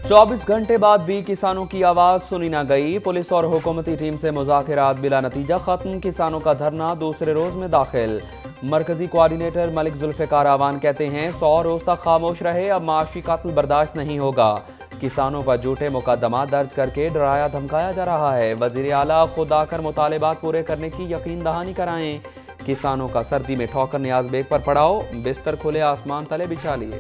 24 घंटे बाद भी किसानों की आवाज सुनी न गई। पुलिस और हुकूमती टीम से मुज़ाकरात बिला नतीजा खत्म। किसानों का धरना दूसरे रोज में दाखिल। मरकजी कोऑर्डिनेटर मलिक जुल्फ़िकार आवान कहते हैं 100 रोज तक खामोश रहे, अब माशी कत्ल बर्दाश्त नहीं होगा। किसानों पर झूठे मुकदमा दर्ज करके डराया धमकाया जा रहा है। वज़ीर आला खुद आकर मुतालिबात पूरे करने की यकीन दहानी कराएं। किसानों का सर्दी में ठोकर नियाज बेग पर पड़ाओ, बिस्तर खुले आसमान तले बिछा लिए।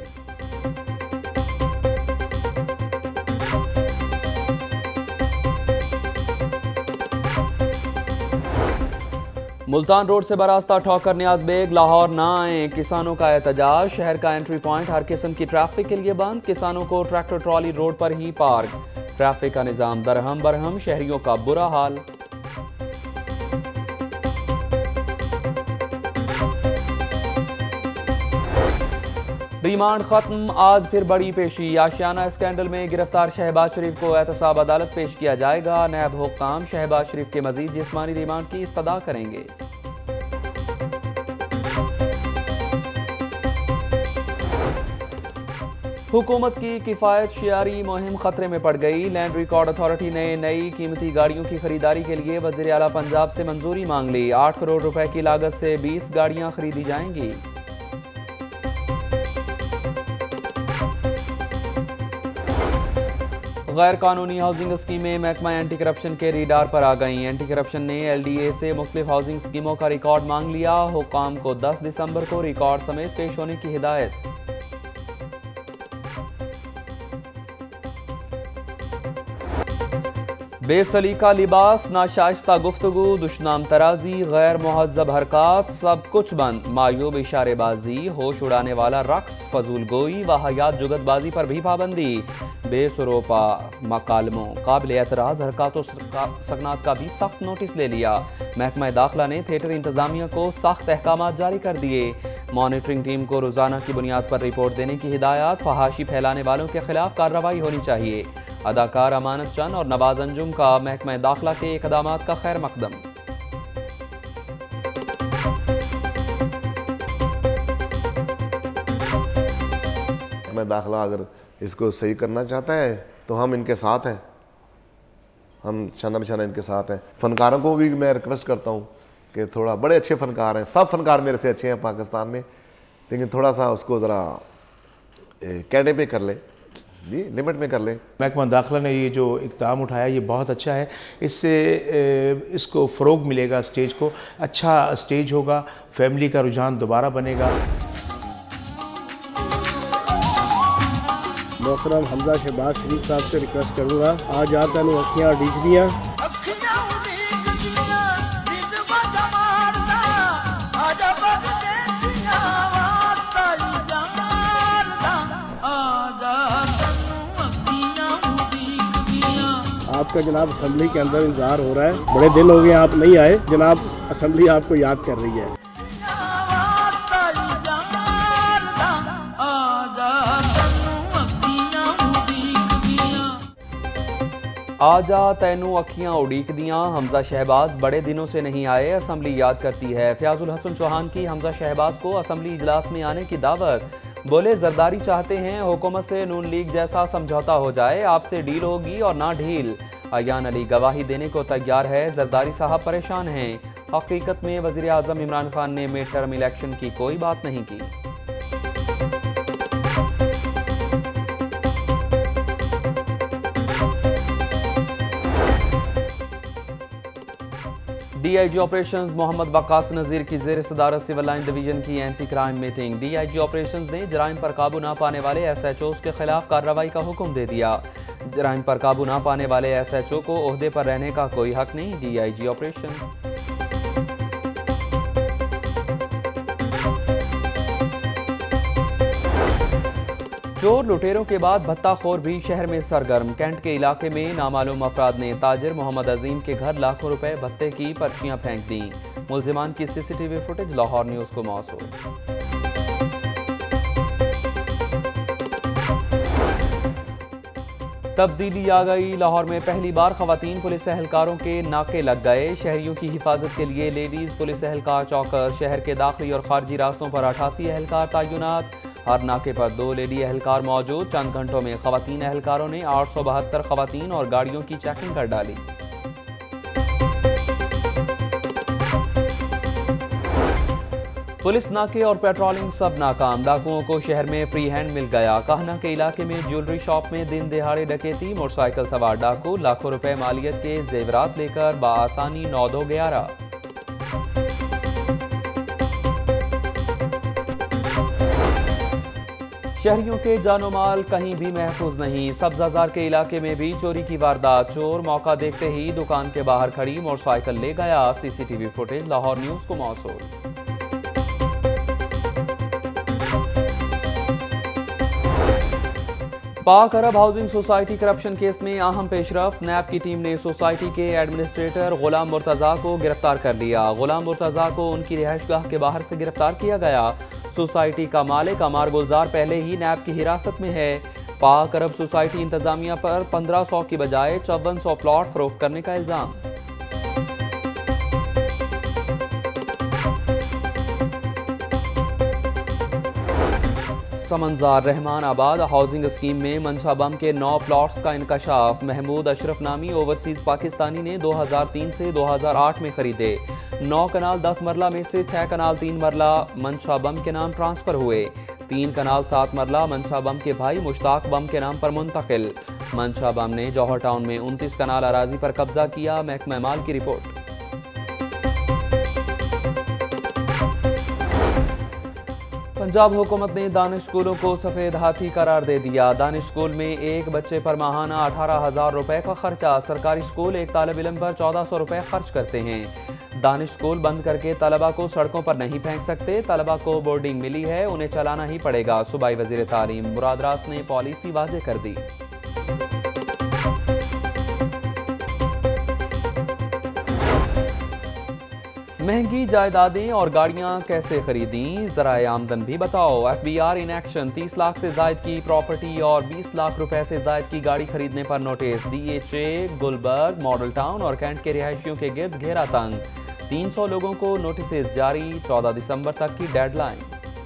मुल्तान रोड से बरास्ता ठोकर नियाज बेग, लाहौर ना आए। किसानों का एहतजाज। शहर का एंट्री पॉइंट हर किस्म की ट्रैफिक के लिए बंद। किसानों को ट्रैक्टर ट्रॉली रोड पर ही पार्क। ट्रैफिक का निजाम दरहम बरहम, शहरियों का बुरा हाल। रिमांड खत्म, आज फिर बड़ी पेशी। आशियाना स्कैंडल में गिरफ्तार शहबाज-शरीफ को एहतसाब अदालत पेश किया जाएगा। नैब हुक्काम शहबाज-शरीफ के मजीद जिस्मानी रिमांड की इस्तदा करेंगे। हुकूमत की किफायत शियारी मुहिम खतरे में पड़ गई। लैंड रिकॉर्ड अथॉरिटी ने नई कीमती गाड़ियों की खरीदारी के लिए वज़ीर आला पंजाब से मंजूरी मांग ली। 8 करोड़ रुपए की लागत से 20 गाड़ियां खरीदी जाएंगी। गैर कानूनी हाउसिंग स्कीमें महकमा एंटी करप्शन के रीडार पर आ गईं। एंटी करप्शन ने LDA से मुख्तलिफ हाउसिंग स्कीमों का रिकॉर्ड मांग लिया। हुकाम को 10 दिसंबर को रिकॉर्ड समेत पेश होने की हिदायत। बेसलीका लिबास, नाशाइस्ता गुफ्तगू, दुश्मनाम तराजी, गैर मुहज्जब हरकत, सब कुछ बंद। मायूब इशारेबाजी, होश उड़ाने वाला रक्स, फजूल गोई व हयात जुगतबाजी पर भी पाबंदी। बेसरोपा मकालमों, काबिल एतराज़ हरकतों सकनात का भी सख्त नोटिस ले लिया। महकमा दाखिला ने थिएटर इंतजामिया को सख्त अहकामात जारी कर दिए। मॉनिटरिंग टीम को रोजाना की बुनियाद पर रिपोर्ट देने की हिदायत। फहाशी फैलाने वालों के खिलाफ कार्रवाई होनी चाहिए। अदाकार अमानत चंद और नवाज अंजुम का महकमा दाखिला के इक़दामात का खैर मकदम। महकमा दाखिला अगर इसको सही करना चाहता है तो हम इनके साथ हैं, हम शाना बिशाना इनके साथ हैं। फनकारों को भी मैं रिक्वेस्ट करता हूँ कि थोड़ा, बड़े अच्छे फनकार हैं, सब फनकार मेरे से अच्छे हैं पाकिस्तान में, लेकिन थोड़ा सा उसको ज़रा कैडे पे कर ले, जी लिमिट में कर ले। महकमा दाखिला ने ये जो इक़दाम उठाया ये बहुत अच्छा है। इससे इसको फ़रोग़ मिलेगा, स्टेज को अच्छा स्टेज होगा, फैमिली का रुझान दोबारा बनेगा। मोहतरम हमजा शहबाज-शरीफ साहब से रिक्वेस्ट करूँगा, आज आता है अखियाँ उड़ीक दियाँ। आपका जनाब असम्बली के अंदर इंतजार हो रहा है, बड़े दिन हो गए आप नहीं आए, जनाब असम्बली आपको याद कर रही है। आजा तैनू अखियां उड़ीक दियां, हमजा शहबाज बड़े दिनों से नहीं आए, असम्बली याद करती है। फयाजुल हसन चौहान की हमजा शहबाज को असम्बली इजलास में आने की दावत। बोले जरदारी चाहते हैं, हुकूमत से नून लीग जैसा समझौता हो जाए, आपसे डील होगी और ना ढील। अयान अली गवाही देने को तैयार है, जरदारी साहब परेशान हैं। हकीकत में वज़ीर आज़म इमरान खान ने मिड टर्म इलेक्शन की कोई बात नहीं की। DIG ऑपरेशंस मोहम्मद वक्कास नज़ीर की ज़ेर सदारत सिविल लाइन डिवीजन की anti crime meeting. DIG operations ने जराइम पर काबू ना पाने वाले SHOs के खिलाफ कार्रवाई का हुक्म दे दिया। जराइम पर काबू ना पाने वाले SHO को ओहदे पर रहने का कोई हक नहीं। DIG operations. चोर लुटेरों के बाद भत्ताखोर भी शहर में सरगर्म। कैंट के इलाके में नामालूम अफराद ने ताजिर मोहम्मद अजीम के घर लाखों रुपए भत्ते की पर्चियां फेंक दी। मुल्जिमान की CCTV फुटेज लाहौर न्यूज़ को मौसूल। तब्दीली आ गई, लाहौर में पहली बार खवातीन पुलिस एहलकारों के नाके लग गए। शहरियों की हिफाजत के लिए लेडीज पुलिस एहलकार चौकस। शहर के दाखिली और खारजी रास्तों पर 88 एहलकार तैनात। हर नाके पर 2 लेडी एहलकार मौजूद। चंद घंटों में खवातीन एहलकारों ने 872 खवातीन और गाड़ियों की चेकिंग कर डाली। पुलिस नाके और पेट्रोलिंग सब नाकाम। डाकुओं को शहर में फ्री हैंड मिल गया। कहना के इलाके में ज्वेलरी शॉप में दिन दिहाड़े डकैती। मोटरसाइकिल सवार डाकू लाखों रुपए मालियत के जेवरात लेकर बाआसानी 9-2-11। शहरियों के जानो माल कहीं भी महफूज नहीं। सब्जाजार के इलाके में भी चोरी की वारदात। चोर मौका देखते ही दुकान के बाहर खड़ी मोटरसाइकिल ले गया। सीसीटीवी फुटेज लाहौर न्यूज को मौसूल। Pak Arab housing society corruption case में अहम पेशरफ्त। नैब की टीम ने सोसाइटी के एडमिनिस्ट्रेटर गुलाम मुर्तजा को गिरफ्तार कर लिया। गुलाम मुर्तजा को उनकी रिहाइशगाह के बाहर से गिरफ्तार किया गया। सोसाइटी का मालिक अमार गुलजार पहले ही नैब की हिरासत में है। पाक अरब सोसाइटी इंतजामिया पर 1500 की बजाय 5400 प्लॉट फरोख्त करने का इल्जाम। समंजार रहमान आबाद हाउसिंग स्कीम में मंशा बम के 9 प्लॉट्स का इंकशाफ। महमूद अशरफ नामी ओवरसीज पाकिस्तानी ने 2003 से 2008 में खरीदे। 9 कनाल 10 मरला में से 6 कनाल 3 मरला मंशा बम के नाम ट्रांसफर हुए। 3 कनाल 7 मरला मंशा बम के भाई मुश्ताक बम के नाम पर मुंतकिल। मंशा बम ने जौहर टाउन में 29 कनाल अराजी पर कब्जा किया। महकमा माल की रिपोर्ट। पंजाब हुकूमत ने दानिश स्कूलों को सफ़ेद हाथी करार दे दिया। दानिश स्कूल में एक बच्चे पर माहाना 18,000 रुपए का खर्चा। सरकारी स्कूल एक तालिब इल्म पर 1400 रुपए खर्च करते हैं। दानिश स्कूल बंद करके तलबा को सड़कों पर नहीं फेंक सकते। तलबा को बोर्डिंग मिली है, उन्हें चलाना ही पड़ेगा। सूबाई वज़ीर तालीम मुराद रास ने पॉलिसी वाज़े कर दी। महंगी जायदादें और गाड़ियां कैसे खरीदी, जराए आमदन भी बताओ। FBI in action. 30 लाख से जायद की प्रॉपर्टी और 20 लाख रुपए से जायद की गाड़ी खरीदने पर notice. DHA Gulberg, model town और कैंट के रिहायशियों के गिर्द घेरा तंग। 300 लोगों को नोटिस जारी। 14 दिसंबर तक की deadline.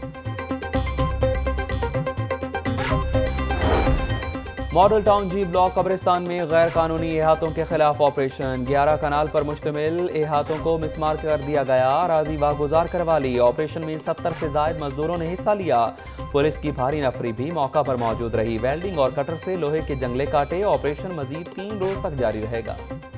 Model town G block कब्रिस्तान में गैर कानूनी इहातों के खिलाफ ऑपरेशन। 11 कनाल पर मुश्तमिल इहातों को मिसमार कर दिया गया। अराजी वागुजार करवा ली। ऑपरेशन में 70 से जायद मजदूरों ने हिस्सा लिया। पुलिस की भारी नफरी भी मौका पर मौजूद रही। वेल्डिंग और कटर से लोहे के जंगले काटे। ऑपरेशन मजीद 3 रोज तक जारी रहेगा।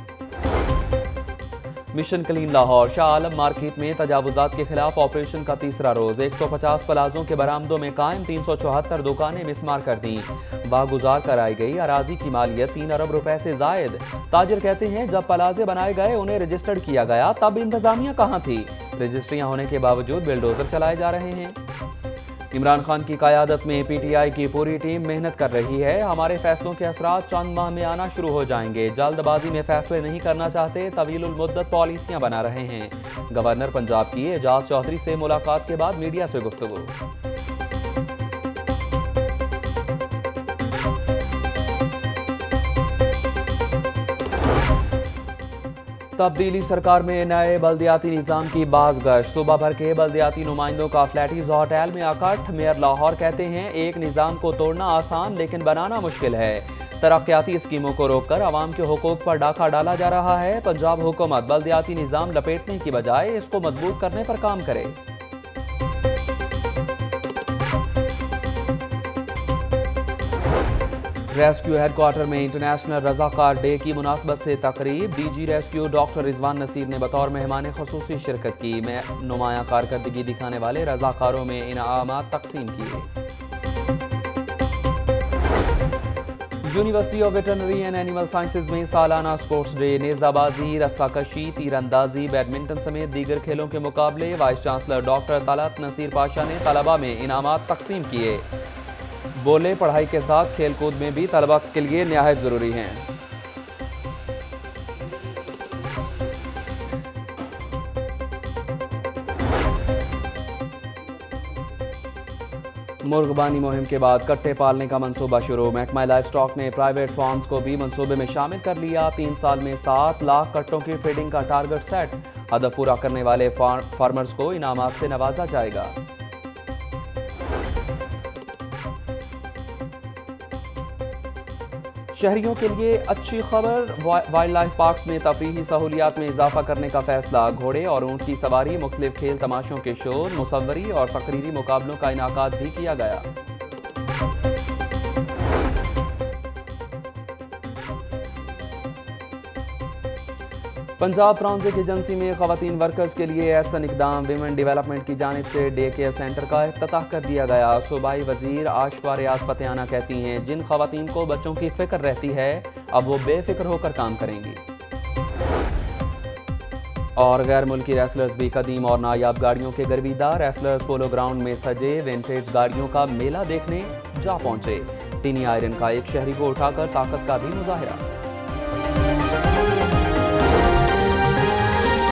Mission clean Lahore. Shah Alam market में तजावुजात के खिलाफ ऑपरेशन का तीसरा रोज। 150 प्लाजों के बरामदों में कायम 374 दुकानें मिसमार कर दी। बागुजार कराई गई अराजी की मालियत 3 अरब रुपए से जायद। ताजिर कहते हैं जब प्लाजे बनाए गए उन्हें रजिस्टर्ड किया गया, तब इंतजामिया कहाँ थी। रजिस्ट्रियां होने के बावजूद बिल्डोजर चलाए जा रहे हैं। इमरान खान की क़यादत में PTI की पूरी टीम मेहनत कर रही है। हमारे फैसलों के असरात चंद माह में आना शुरू हो जाएंगे। जल्दबाजी में फैसले नहीं करना चाहते, तवीलुल मुद्दत पॉलिसियां बना रहे हैं। गवर्नर पंजाब की एजाज चौधरी से मुलाकात के बाद मीडिया से गुफ्तगू। तब्दीली सरकार में नए बल्दियाती निज़ाम की बाज़गश्त। सुबह भर के बल्दियाती नुमाइंदों का फ्लैटीज होटल में आकट। मेयर लाहौर कहते हैं एक निज़ाम को तोड़ना आसान लेकिन बनाना मुश्किल है। तरक्याती स्कीमों को रोककर आवाम के हुकूक पर डाका डाला जा रहा है। पंजाब हुकूमत बल्दियाती निज़ाम लपेटने की बजाय इसको मजबूत करने पर काम करे। रेस्क्यू हेडक्वार्टर में इंटरनेशनल रज़ाकार डे की मुनासबत से तकरीब। DG rescue doctor Rizwan Naseer ने बतौर मेहमान खुसूसी शिरकत की। नुमाया कारकर्दगी दिखाने वाले रज़ाकारों में इनामात तकसीम किए। University of veterinary and animal sciences में सालाना स्पोर्ट्स डे। नेज़ाबाजी, रस्साकशी, तीरंदाजी, बैडमिंटन समेत दीगर खेलों के मुकाबले। Vice chancellor doctor Talat Naseer Pasha ने तलबा में इनामात तकसीम किए। बोले पढ़ाई के साथ खेल कूद में भी तलबा के लिए निहायत ज़रूरी हैं। मुर्गबानी मुहिम के बाद कट्टे पालने का मंसूबा शुरू। महकमा लाइफ स्टॉक ने प्राइवेट फार्म्स को भी मंसूबे में शामिल कर लिया। 3 साल में 7 लाख कट्टों की फीडिंग का टारगेट सेट। हदफ पूरा करने वाले फार्मर्स को इनामात से नवाजा जाएगा। शहरियों के लिए अच्छी खबर, वाइल्ड लाइफ पार्क्स में तफरीही सहूलियात में इजाफा करने का फैसला। घोड़े और ऊंट की सवारी, मुख्तलिफ खेल तमाशों के शो, मुसव्वरी और तकरीरी मुकाबलों का इनाकाद भी किया गया। पंजाब ट्रांजिट एजेंसी में खवातीन वर्कर्स के लिए एहसन इकदाम, विमेन डेवलपमेंट की जानिब से डे केयर सेंटर का इफ्तिताह कर दिया गया। सूबाई वजीर आशफा रियाज फतेहाना कहती हैं, जिन खवातीन को बच्चों की फिक्र रहती है अब वो बेफिक्र होकर काम करेंगी। और गैर मुल्की रेसलर्स भी कदीम और नायाब गाड़ियों के गर्विदा। रेसलर्स पोलो ग्राउंड में सजे विंटेज गाड़ियों का मेला देखने जा पहुंचे। टीनी आयरन का एक शहरी को उठाकर ताकत का भी मुजाहिरा।